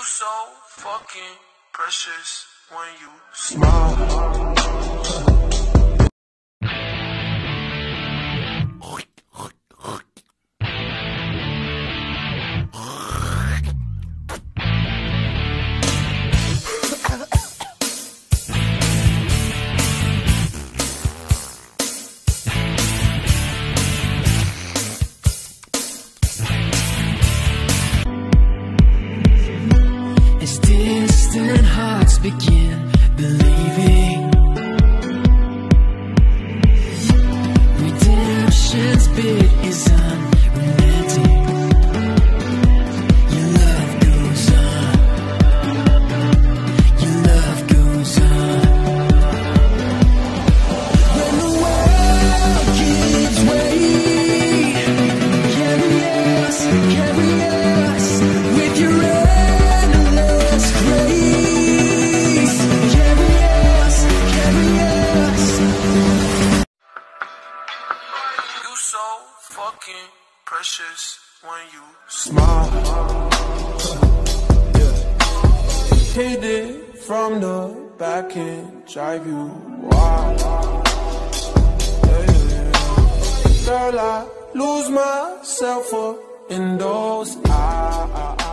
so fucking precious when you smile. As distant hearts begin believing, redemption's bid is unrelenting. Your love goes on, your love goes on. When the world gives way, carry us with your endless grace. Carry us. You so fucking precious when you smile. Hit it from the back and drive you wild. Girl, I lose myself up in those eyes.